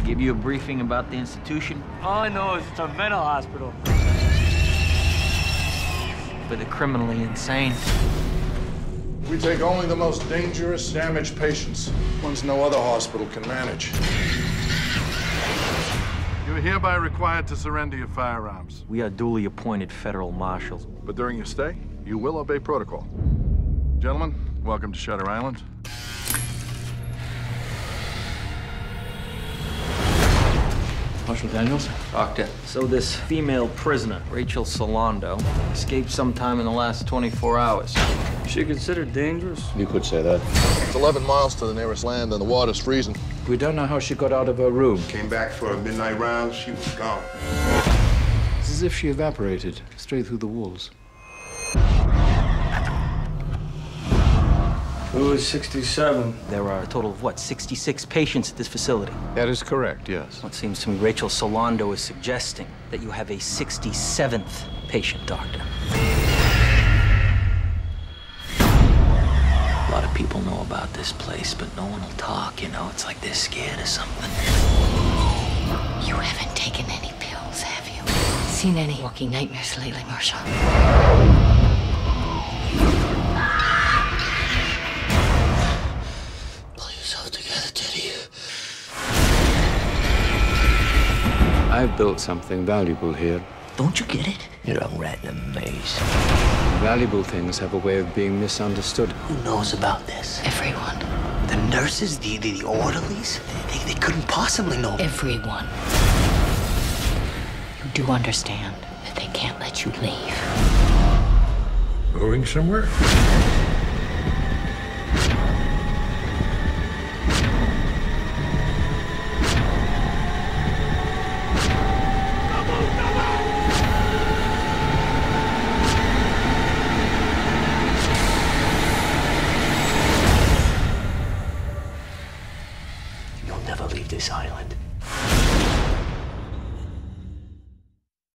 Give you a briefing about the institution? All I know is it's a mental hospital. For the criminally insane. We take only the most dangerous, damaged patients, ones no other hospital can manage. You are hereby required to surrender your firearms. We are duly appointed federal marshals. But during your stay, you will obey protocol. Gentlemen, welcome to Shutter Island. Marshal Daniels? Doctor, so this female prisoner, Rachel Solando, escaped sometime in the last 24 hours. Is she considered dangerous? You could say that. It's 11 miles to the nearest land and the water's freezing. We don't know how she got out of her room. Came back for a midnight round, she was gone. It's as if she evaporated straight through the walls. Who is 67? There are a total of, what, 66 patients at this facility? That is correct, yes. It seems to me Rachel Solando is suggesting that you have a 67th patient, Doctor. A lot of people know about this place, but no one will talk, you know? It's like they're scared of something. You haven't taken any pills, have you? Seen any walking nightmares lately, Marshal? Pull yourself together, Teddy. I've built something valuable here. Don't you get it? You're a rat in a maze. Valuable things have a way of being misunderstood. Who knows about this? Everyone. The nurses, the orderlies? They couldn't possibly know. Everyone. You do understand that they can't let you leave. Going somewhere? You'll never leave this island.